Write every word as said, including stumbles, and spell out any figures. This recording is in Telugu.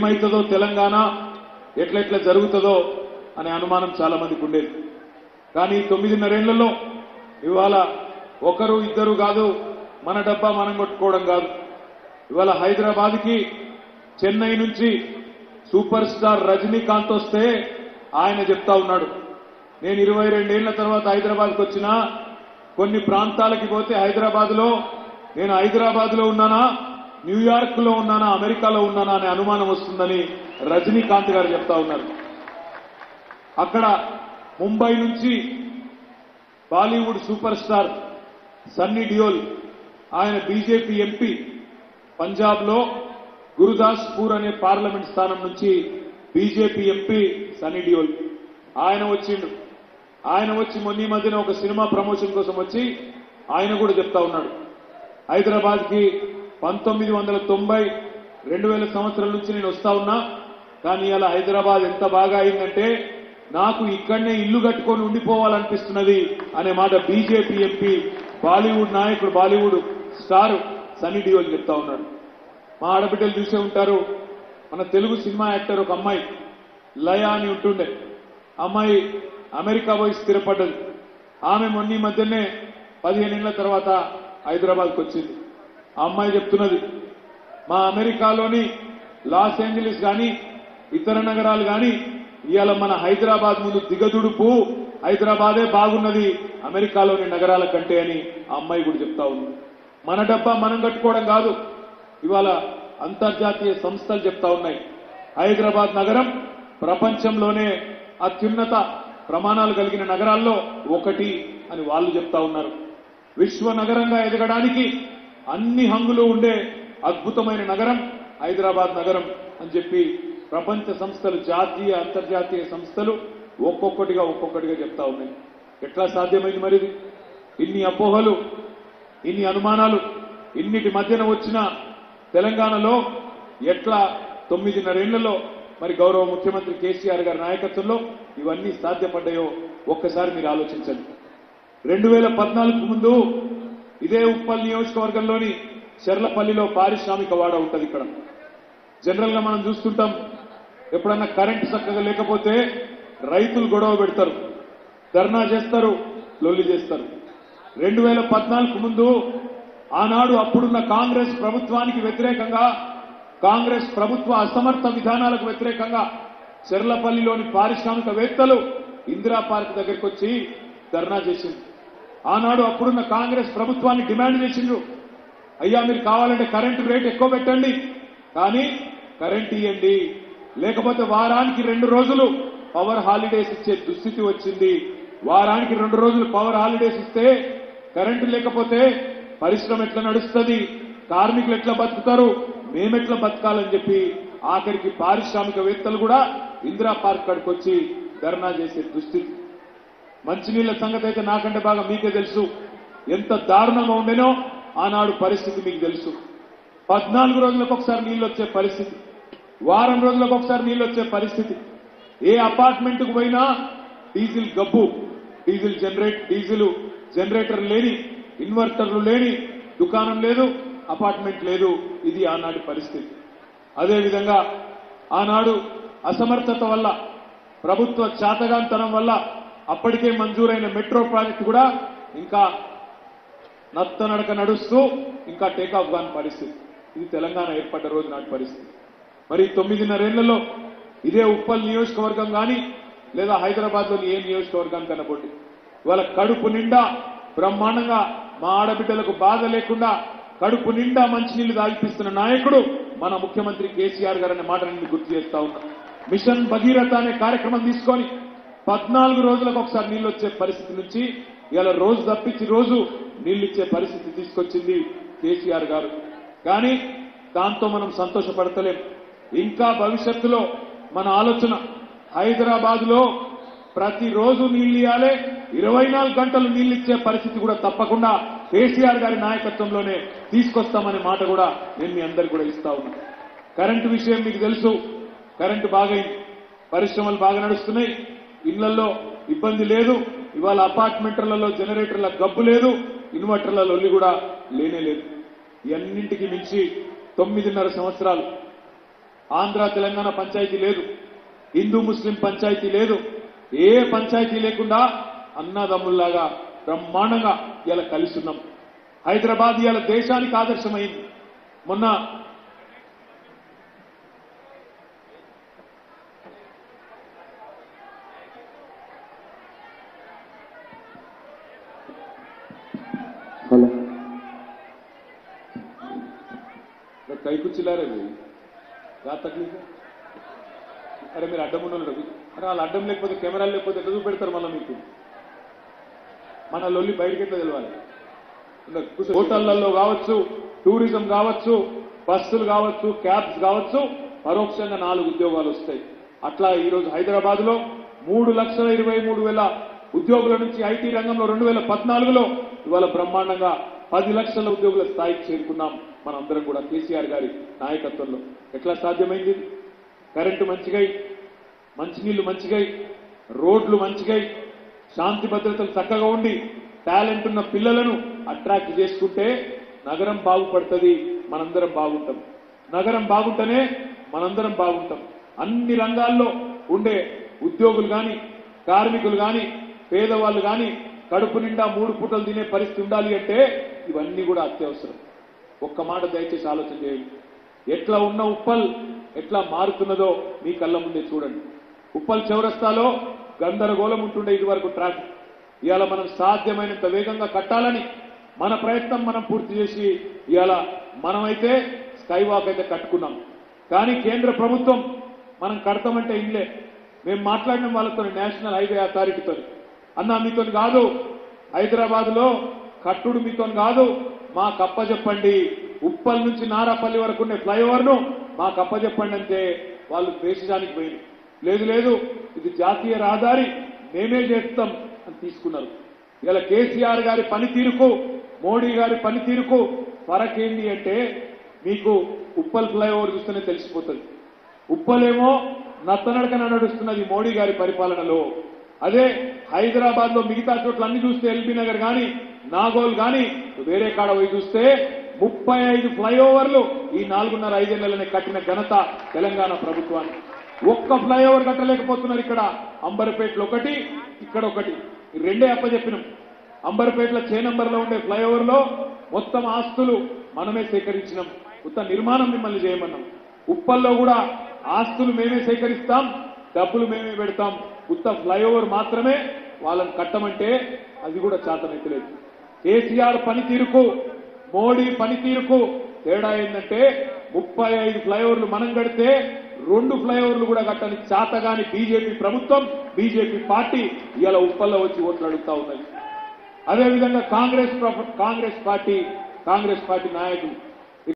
ఏమైతుందో తెలంగాణ ఎట్లెట్లా జరుగుతుందో అనే అనుమానం చాలా మందికి ఉండేది. కానీ తొమ్మిదిన్నరేళ్లలో ఇవాళ ఒకరు ఇద్దరు కాదు, మన డబ్బా మనం కొట్టుకోవడం కాదు. ఇవాళ హైదరాబాద్కి చెన్నై నుంచి సూపర్ స్టార్ రజనీకాంత్ వస్తే ఆయన చెప్తా ఉన్నాడు, నేను ఇరవై రెండేళ్ల తర్వాత హైదరాబాద్కి వచ్చినా కొన్ని ప్రాంతాలకి పోతే హైదరాబాద్లో నేను హైదరాబాద్లో ఉన్నానా, న్యూయార్క్ లో ఉన్నానా, అమెరికాలో ఉన్నానా అనే అనుమానం వస్తుందని రజనీకాంత్ గారు చెప్తా ఉన్నారు. అక్కడ ముంబై నుంచి Bollywood super star Sunny Deol, ఆయన బీజేపీ ఎంపీ, పంజాబ్ లో గురుదాస్పూర్ అనే పార్లమెంట్ స్థానం నుంచి బీజేపీ ఎంపీ సన్నీ డియోల్ ఆయన వచ్చిండు. ఆయన వచ్చి మొన్న ఈ మధ్యన ఒక సినిమా ప్రమోషన్ కోసం వచ్చి ఆయన కూడా చెప్తా ఉన్నాడు, హైదరాబాద్ కి పంతొమ్మిది వందల తొంభై రెండు వేల సంవత్సరాల నుంచి నేను వస్తా ఉన్నా, కానీ ఇలా హైదరాబాద్ ఎంత బాగా అయిందంటే నాకు ఇక్కడనే ఇల్లు కట్టుకొని ఉండిపోవాలనిపిస్తున్నది అనే మాట బీజేపీ ఎంపీ, బాలీవుడ్ నాయకుడు, బాలీవుడ్ స్టార్ సన్నీ డియోల్ చెప్తా ఉన్నాడు. మా ఆడబిడ్డలు చూసే ఉంటారు, మన తెలుగు సినిమా యాక్టర్ ఒక అమ్మాయి లయ అని ఉంటుండే, అమ్మాయి అమెరికా పోయి స్థిరపడ్డది. ఆమె మొన్న మధ్యనే పదిహేనేళ్ల తర్వాత హైదరాబాద్కి వచ్చింది. ఆ అమ్మాయి చెప్తున్నది, మా అమెరికాలోని లాస్ ఏంజలీస్ కానీ ఇతర నగరాలు కానీ ఇవాళ మన హైదరాబాద్ ముందు దిగదుడుపు, హైదరాబాదే బాగున్నది అమెరికాలోని నగరాల కంటే అని ఆ అమ్మాయి కూడా చెప్తా ఉంది. మన డబ్బా మనం కట్టుకోవడం కాదు, ఇవాళ అంతర్జాతీయ సంస్థలు చెప్తా ఉన్నాయి హైదరాబాద్ నగరం ప్రపంచంలోనే అత్యున్నత ప్రమాణాలు కలిగిన నగరాల్లో ఒకటి అని వాళ్ళు చెప్తా ఉన్నారు. విశ్వ నగరంగా ఎదగడానికి అన్ని హంగులు ఉండే అద్భుతమైన నగరం హైదరాబాద్ నగరం అని చెప్పి ప్రపంచ సంస్థలు, జాతీయ అంతర్జాతీయ సంస్థలు ఒక్కొక్కటిగా ఒక్కొక్కటిగా చెప్తా ఉన్నాయి. ఎట్లా సాధ్యమైంది మరి ఇది? ఇన్ని అపోహలు, ఇన్ని అనుమానాలు, ఇన్నిటి మధ్యన వచ్చిన తెలంగాణలో ఎట్లా తొమ్మిదిన్నరేళ్లలో మరి గౌరవ ముఖ్యమంత్రి కేసీఆర్ గారి నాయకత్వంలో ఇవన్నీ సాధ్యపడ్డాయో ఒక్కసారి మీరు ఆలోచించండి. రెండు వేల పద్నాలుగు ముందు ఇదే ఉప్పల్ నియోజకవర్గంలోని చెర్లపల్లిలో పారిశ్రామిక వాడ ఉంటుంది. ఇక్కడ జనరల్ గా మనం చూస్తుంటాం, ఎప్పుడన్నా కరెంటు చక్కగా లేకపోతే రైతులు గొడవ పెడతారు, ధర్నా చేస్తారు, లొల్లి చేస్తారు. రెండు వేల పద్నాలుగు ముందు ఆనాడు అప్పుడున్న కాంగ్రెస్ ప్రభుత్వానికి వ్యతిరేకంగా, కాంగ్రెస్ ప్రభుత్వ అసమర్థ విధానాలకు వ్యతిరేకంగా చెర్లపల్లిలోని పారిశ్రామికవేత్తలు ఇందిరా పార్క్ దగ్గరికి వచ్చి ధర్నా చేసింది. ఆనాడు అప్పుడున్న కాంగ్రెస్ ప్రభుత్వాన్ని డిమాండ్ చేసిండ్రు, అయ్యా మీరు కావాలంటే కరెంటు రేట్ ఎక్కువ పెట్టండి, కానీ కరెంట్ ఇవ్వండి, లేకపోతే వారానికి రెండు రోజులు పవర్ హాలిడేస్ ఇచ్చే దుస్థితి వచ్చింది. వారానికి రెండు రోజులు పవర్ హాలిడేస్ ఇస్తే కరెంటు లేకపోతే పరిశ్రమ ఎట్లా నడుస్తుంది, కార్మికులు ఎట్లా బతుకుతారు, మేమెట్లా బతకాలని చెప్పి ఆఖరికి పారిశ్రామికవేత్తలు కూడా ఇందిరా పార్క్ కాడికి వచ్చి ధర్నా చేసే దుస్థితి. మంచినీళ్ల సంగతి అయితే నాకంటే బాగా మీకే తెలుసు, ఎంత దారుణంగా ఉండేనో ఆనాడు పరిస్థితి మీకు తెలుసు. పద్నాలుగు రోజులకు ఒకసారి నీళ్లు వచ్చే పరిస్థితి, వారం రోజులకు ఒకసారి నీళ్లు వచ్చే పరిస్థితి. ఏ అపార్ట్మెంట్కు పోయినా డీజిల్ గబ్బు, డీజిల్ జనరేట్ డీజిల్ జనరేటర్ లేని, ఇన్వర్టర్లు లేని దుకాణం లేదు, అపార్ట్మెంట్ లేదు. ఇది ఆనాటి పరిస్థితి. అదేవిధంగా ఆనాడు అసమర్థత వల్ల, ప్రభుత్వ చాతగాంతనం వల్ల అప్పటికే మంజూరైన మెట్రో ప్రాజెక్టు కూడా ఇంకా నత్తనడక నడుస్తూ ఇంకా టేకాఫ్ కాని పరిస్థితి. ఇది తెలంగాణ ఏర్పడ్డ రోజు నాటి పరిస్థితి. మరి తొమ్మిదిన్నరేళ్లలో ఇదే ఉప్పల్ నియోజకవర్గం కానీ లేదా హైదరాబాద్లోని ఏ నియోజకవర్గానికి కనబోండి, ఇవాళ కడుపు నిండా బ్రహ్మాండంగా మా ఆడబిడ్డలకు బాధ లేకుండా కడుపు నిండా మంచినీళ్లు దాగిపిస్తున్న నాయకుడు మన ముఖ్యమంత్రి కేసీఆర్ గారు అనే మాట నేను గుర్తు చేస్తా ఉన్నా. మిషన్ భగీరథ అనే కార్యక్రమం తీసుకొని పద్నాలుగు రోజులకు ఒకసారి నీళ్లు వచ్చే పరిస్థితి నుంచి ఇలా రోజు తప్పించి రోజు నీళ్లిచ్చే పరిస్థితి తీసుకొచ్చింది కేసీఆర్ గారు. కానీ దాంతో మనం సంతోషపడతలేం. ఇంకా భవిష్యత్తులో మన ఆలోచన హైదరాబాద్ లో ప్రతిరోజు నీళ్లు ఇవ్వాలి, ఇరవై నాలుగు గంటలు నీళ్లిచ్చే పరిస్థితి కూడా తప్పకుండా కేసీఆర్ గారి నాయకత్వంలోనే తీసుకొస్తామనే మాట కూడా నేను మీ అందరికీ కూడా ఇస్తా ఉన్నా. కరెంటు విషయం మీకు తెలుసు, కరెంటు బాగైంది, పరిశ్రమలు బాగా నడుస్తున్నాయి, ఇళ్లలో ఇబ్బంది లేదు. ఇవాళ అపార్ట్మెంట్లలో జనరేటర్ల గబ్బు లేదు, ఇన్వర్టర్ల లొల్లి కూడా లేనే లేదు. ఇవన్నింటికి మించి తొమ్మిదిన్నర సంవత్సరాలు ఆంధ్ర తెలంగాణ పంచాయతీ లేదు, హిందూ ముస్లిం పంచాయతీ లేదు, ఏ పంచాయతీ లేకుండా అన్నదమ్ముల్లాగా బ్రహ్మాండంగా ఇలా కలిసి ఉన్నాం. హైదరాబాద్ ఇవాళ దేశానికి ఆదర్శమైంది. మొన్న హలో कई कुछ चिल्ला रहे भाई क्या तकलीफ है? अरे మీరు అడ్డం ఉన్నాడు అరే వాళ్ళు అడ్డం లేకపోతే కెమెరాలు లేకపోతే ఎట్లా చూపెడతారు మళ్ళీ మీకు? మన లొల్లి బయటికి ఎట్లా తెలవాలి? హోటళ్లలో కావచ్చు, టూరిజం కావచ్చు, బస్సులు కావచ్చు, క్యాబ్స్ కావచ్చు, పరోక్షంగా నాలుగు ఉద్యోగాలు వస్తాయి. అట్లా ఈరోజు హైదరాబాద్ లో మూడు లక్షల ఇరవై మూడు వేల ఉద్యోగుల నుంచి ఐటీ రంగంలో రెండు వేల పద్నాలుగులో ఇవాళ బ్రహ్మాండంగా పది లక్షల ఉద్యోగుల స్థాయికి చేరుకున్నాం. మనందరం కూడా కేసీఆర్ గారి నాయకత్వంలో. ఎట్లా సాధ్యమైంది? కరెంటు మంచిగై, మంచినీళ్లు మంచిగై, రోడ్లు మంచిగై, శాంతి భద్రతలు చక్కగా ఉండి టాలెంట్ ఉన్న పిల్లలను అట్రాక్ట్ చేసుకుంటే నగరం బాగుపడుతుంది, మనందరం బాగుంటాం. నగరం బాగుంటేనే మనందరం బాగుంటాం. అన్ని రంగాల్లో ఉండే ఉద్యోగులు కానీ, కార్మికులు కానీ, పేదవాళ్ళు కానీ కడుపు నిండా మూడు పూటలు తినే పరిస్థితి ఉండాలి అంటే ఇవన్నీ కూడా అత్యవసరం. ఒక్క మాట దయచేసి ఆలోచన చేయండి. ఎట్లా ఉన్న ఉప్పల్ ఎట్లా మారుతున్నదో మీ కళ్ళ ముందే చూడండి. ఉప్పల్ చౌరస్తాలో గందరగోళం ఉంటుండే ఇదివరకు ట్రాఫిక్. ఇవాళ మనం సాధ్యమైనంత వేగంగా కట్టాలని మన ప్రయత్నం మనం పూర్తి చేసి ఇవాళ మనమైతే స్కై వాక్ అయితే కట్టుకున్నాం. కానీ కేంద్ర ప్రభుత్వం మనం కడతామంటే ఇన్లే. మేము మాట్లాడిన వాళ్ళతో నేషనల్ హైవే అథారిటీతో, అన్నా మీతో కాదు, హైదరాబాద్ లో కట్టుడు మీతో కాదు, మా కప్పచెప్పండి, ఉప్పల్ నుంచి నారాపల్లి వరకు ఉండే ఫ్లైఓవర్ ను మా కప్పచెప్పండి అంటే వాళ్ళు దేశానికి పోయింది. లేదు లేదు ఇది జాతీయ రహదారి, మేమే చేస్తాం అని తీసుకున్నారు. ఇలా కేసీఆర్ గారి పనితీరుకు, మోడీ గారి పనితీరుకు ఫరక్ ఏంటి అంటే మీకు ఉప్పల్ ఫ్లైఓవర్ చూస్తేనే తెలిసిపోతుంది. ఉప్పలేమో నత్తనడకన నడుస్తున్నది మోడీ గారి పరిపాలనలో. అదే హైదరాబాద్ లో మిగతా చోట్ల అన్ని చూస్తే ఎల్బీ నగర్ గాని, నాగోల్ గాని, వేరే కాడ పోయి చూస్తే ముప్పై ఐదు ఫ్లైఓవర్లు ఈ నాలుగున్నర ఐదేళ్లనే కట్టిన ఘనత తెలంగాణ ప్రభుత్వానికి. ఒక్క ఫ్లైఓవర్ కట్టలేకపోతున్నారు. ఇక్కడ అంబర్పేటలో ఒకటి, ఇక్కడ ఒకటి, ఈ రెండే అప్పచెప్పినాం. అంబర్పేటలో చే నంబర్లో ఉండే ఫ్లైఓవర్ లో మొత్తం ఆస్తులు మనమే సేకరించినాం, కొత్త నిర్మాణం మిమ్మల్ని చేయమన్నాం. ఉప్పల్లో కూడా ఆస్తులు మేమే సేకరిస్తాం, డబ్బులు మేమే పెడతాం, కొత్త ఫ్లైఓవర్ మాత్రమే వాళ్ళని కట్టమంటే అది కూడా చేతనైతలేదు. కేసీఆర్ పనితీరుకు, మోడీ పనితీరుకు తేడా ఏంటంటే ముప్పై ఐదు ఫ్లైఓవర్లు మనం కడితే రెండు ఫ్లైఓవర్లు కూడా కట్టని చేతగాని బీజేపీ ప్రభుత్వం, బీజేపీ పార్టీ ఇవాళ ఉప్పల్లో వచ్చి ఓట్లు అడుగుతా ఉన్నది. అదేవిధంగా Congress Congress party Congress party నాయకులు